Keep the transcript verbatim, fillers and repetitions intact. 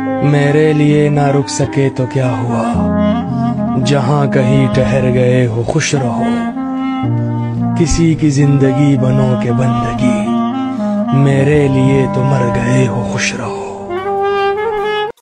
मेरे लिए ना रुक सके तो क्या हुआ, जहां कहीं ठहर गए हो खुश रहो। किसी की जिंदगी बनो के बंदगी, मेरे लिए तो मर गए हो खुश रहो।